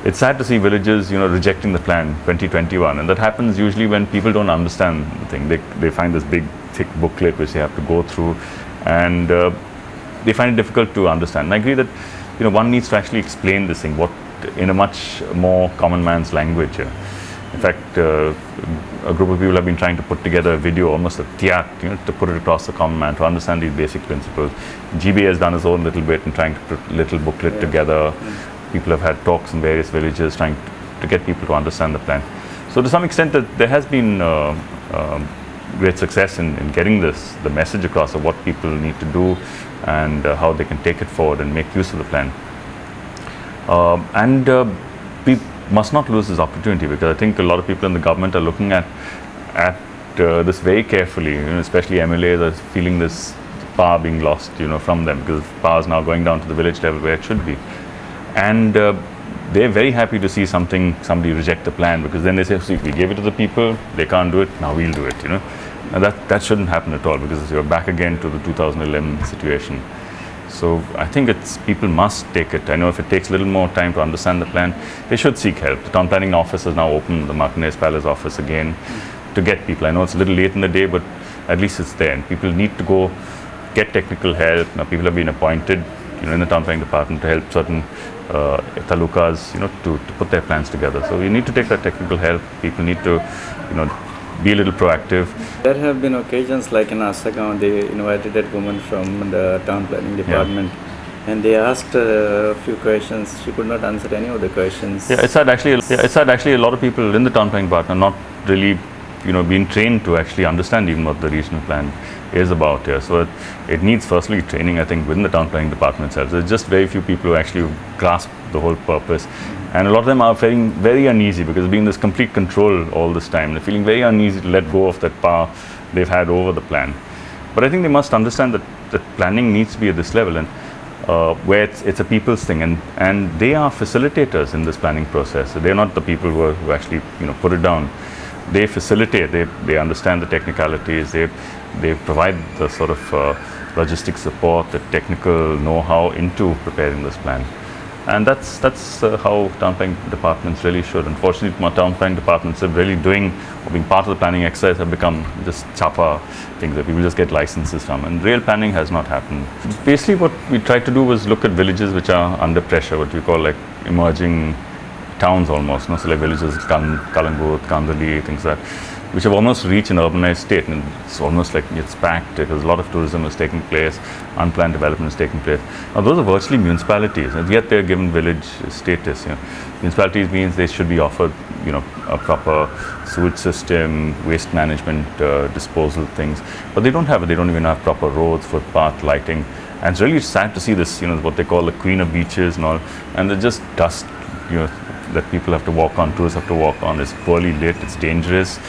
it's sad to see villages, rejecting the plan 2021, and that happens usually when people don't understand the thing. They find this big, thick booklet which they have to go through, and they find it difficult to understand. And I agree that, one needs to actually explain this thing, in a much more common man's language. In fact, a group of people have been trying to put together a video, almost a theatre, to put it across the common man to understand these basic principles. GB has done his own little bit in trying to put a little booklet together. People have had talks in various villages trying to get people to understand the plan. So to some extent, there has been great success in getting the message across of what people need to do and how they can take it forward and make use of the plan. We must not lose this opportunity, because I think a lot of people in the government are looking at this very carefully. Especially MLAs are feeling this power being lost, from them, because power is now going down to the village level where it should be. And they're very happy to see somebody reject the plan, because then they say, see, we gave it to the people, they can't do it, now we'll do it, And that shouldn't happen at all, because you're back again to the 2011 situation. So I think people must take it. I know if it takes a little more time to understand the plan, they should seek help. The town planning office has now opened the Martinez Palace office again to get people. I know it's a little late in the day, but at least it's there. And people need to go get technical help. Now people have been appointed, in the town planning department to help certain talukas, to put their plans together. So you need to take that technical help. People need to, be a little proactive. There have been occasions like in Asagaon, they invited a woman from the town planning department, and they asked a few questions. She could not answer any of the questions. Yeah, it's sad actually. A lot of people in the town planning department are not really, being trained to actually understand even what the regional plan is about here. So it needs firstly training, I think, within the town planning department itself. There's just very few people who actually grasp the whole purpose. And a lot of them are feeling very uneasy because of being this complete control all this time. They're feeling very uneasy to let go of that power they've had over the plan. But I think they must understand that planning needs to be at this level, and where it's a people's thing, and they are facilitators in this planning process. So they're not the people who actually put it down. They facilitate. They understand the technicalities. They provide the sort of logistics support, the technical know-how into preparing this plan. And that's how town planning departments really should. Unfortunately, town planning departments are really doing, or being part of the planning exercise, have become just chapa things that people just get licenses from. And real planning has not happened. Basically, what we tried to do was look at villages which are under pressure, what we call like emerging towns almost. So like villages, Kalangut, Kandali, things like that, which have almost reached an urbanized state, and it's almost like it's packed because a lot of tourism is taking place, unplanned development is taking place. Now those are virtually municipalities, and yet they're given village status. Municipalities means they should be offered, a proper sewage system, waste management, disposal things, but they don't have it. They don't even have proper roads, footpath, lighting, and it's really sad to see this. What they call the queen of beaches and all, and they're just dust, that people have to walk on, tourists have to walk on. It's poorly lit, it's dangerous.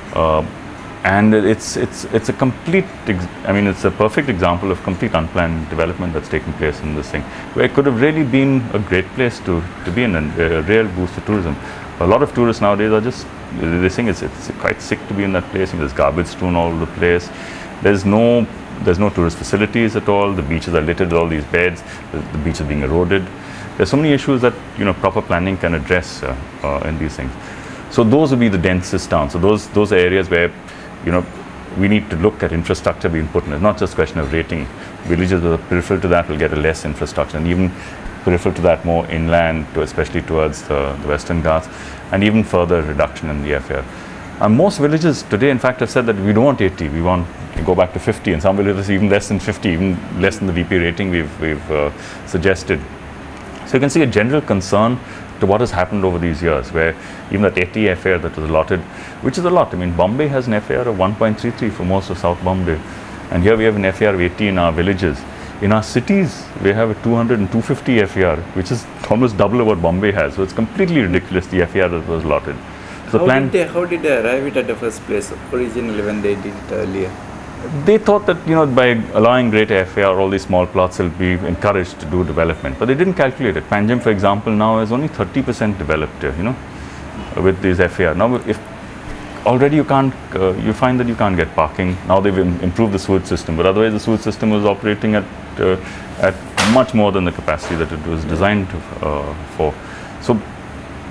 And it's a complete, it's a perfect example of complete unplanned development that's taking place in this thing, where it could have really been a great place to be in, and a real boost to tourism. A lot of tourists nowadays are just, they think it's quite sick to be in that place. There's garbage strewn all over the place. There's no tourist facilities at all. The beaches are littered with all these beds. The beach is being eroded. There's so many issues that proper planning can address in these things. So those would be the densest towns. So those are areas where, we need to look at infrastructure being put in. It's not just a question of rating. Villages that are peripheral to that will get a less infrastructure, and even peripheral to that more inland, especially towards the Western Ghats, and even further reduction in the FAR. And most villages today, in fact, have said that we don't want 80, we want to go back to 50, and some villages even less than 50, even less than the VP rating we've suggested. So you can see a general concern to what has happened over these years, where even that 80 FAR that was allotted, which is a lot. Bombay has an FAR of 1.33 for most of South Bombay, and here we have an FAR of 80 in our villages. In our cities, we have a 200 and 250 FAR, which is almost double of what Bombay has. So it's completely ridiculous, the FAR that was allotted. So how did they arrive it at the first place originally when they did it earlier? They thought that, by allowing greater FAR, all these small plots will be encouraged to do development, but they didn't calculate it. Panjim, for example, now is only 30% developed here, with these FAR. Now, if already you can't, you find that you can't get parking. Now they've improved the sewage system, but otherwise the sewage system was operating at much more than the capacity that it was designed for. So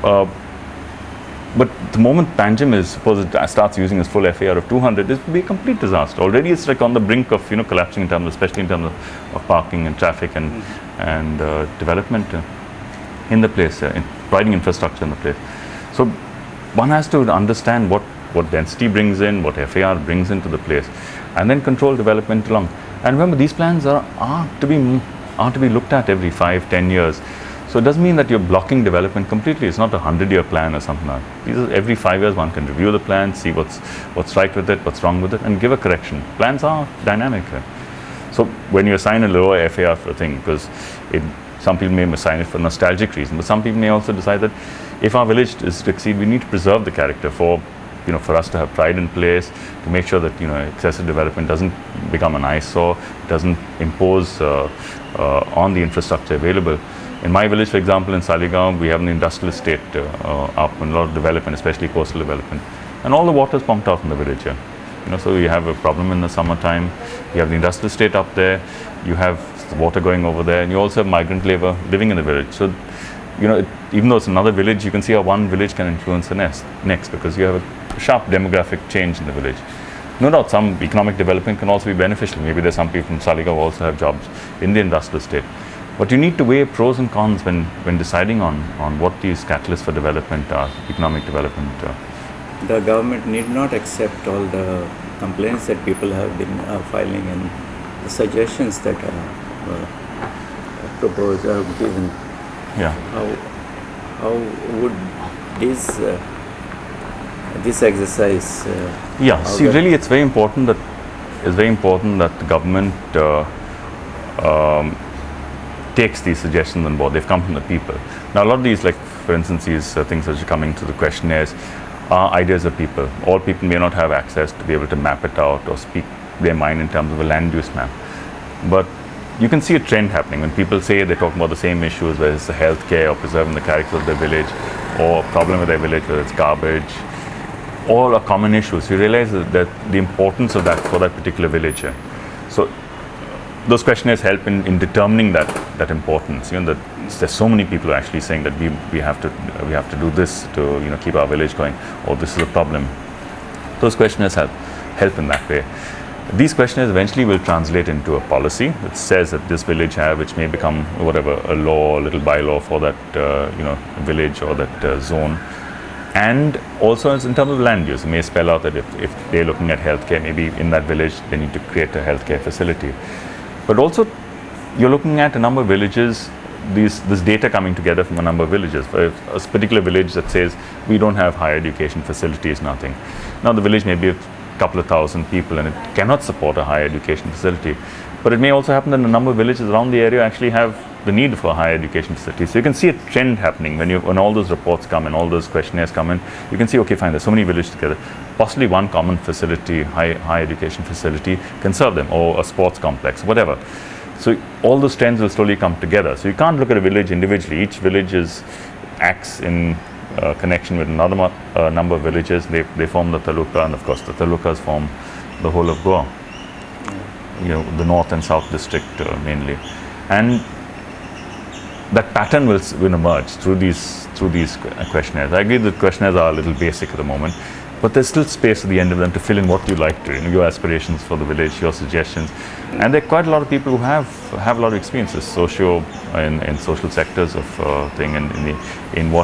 but the moment Panjim is, suppose it starts using its full FAR of 200, it will be a complete disaster. Already it's like on the brink of collapsing in terms, especially in terms of parking and traffic and development in the place, in providing infrastructure in the place. So one has to understand what density brings in, what FAR brings into the place, and then control development along. And remember, these plans are to be looked at every 5-10 years. So it doesn't mean that you're blocking development completely. It's not a 100-year plan or something like that. These are every 5 years one can review the plan, see what's right with it, what's wrong with it, and give a correction. Plans are dynamic. So when you assign a lower FAR for a thing, because some people may assign it for nostalgic reason, but some people may also decide that if our village is to succeed, we need to preserve the character for us to have pride in place, to make sure that excessive development doesn't become an eyesore, doesn't impose on the infrastructure available. In my village, for example, in Saligaon, we have an industrial estate up and a lot of development, especially coastal development. And all the water is pumped out from the village here. So you have a problem in the summertime. You have the industrial estate up there. You have the water going over there. And you also have migrant labor living in the village. So, even though it's another village, you can see how one village can influence the next, because you have a sharp demographic change in the village. No doubt some economic development can also be beneficial. Maybe there's some people from Saligaon who also have jobs in the industrial estate. But you need to weigh pros and cons when deciding on what these catalysts for development are, economic development. The government need not accept all the complaints that people have been filing and the suggestions that are proposed or given. Yeah. How would this exercise? See, really, it's very important that the government takes these suggestions on board. They've come from the people. Now, a lot of these, like for instance, these things that are coming to the questionnaires are ideas of people. All people may not have access to be able to map it out or speak their mind in terms of a land use map. But you can see a trend happening when people say they're talking about the same issues, whether it's the healthcare or preserving the character of their village, or a problem with their village, whether it's garbage. All are common issues. You realize that the importance of that for that particular village. So those questionnaires help in determining that importance. That there's so many people who are actually saying that we have to do this to keep our village going, or this is a problem. Those questionnaires help in that way. These questionnaires eventually will translate into a policy which says that this village which may become whatever, a law, a little bylaw for that village or that zone. And also in terms of land use, it may spell out that if they're looking at healthcare, maybe in that village they need to create a healthcare facility. But also you're looking at a number of villages, this data coming together from a number of villages. For a particular village that says we don't have higher education facilities, nothing. Now the village may be a couple of thousand people and it cannot support a higher education facility. But it may also happen that a number of villages around the area actually have the need for higher education facilities. So you can see a trend happening when all those reports come and all those questionnaires come in. You can see, okay, fine, there's so many villages together. Possibly one common facility, high education facility, can serve them, or a sports complex, whatever. So all those trends will slowly come together. So you can't look at a village individually. Each village acts in connection with another number of villages. They form the taluka, and of course the talukas form the whole of Goa. The north and south district mainly, and that pattern will emerge through these questionnaires. I agree that questionnaires are a little basic at the moment, but there's still space at the end of them to fill in what you like to, your aspirations for the village, your suggestions. And there are quite a lot of people who have a lot of experiences, in social sectors of thing, and in what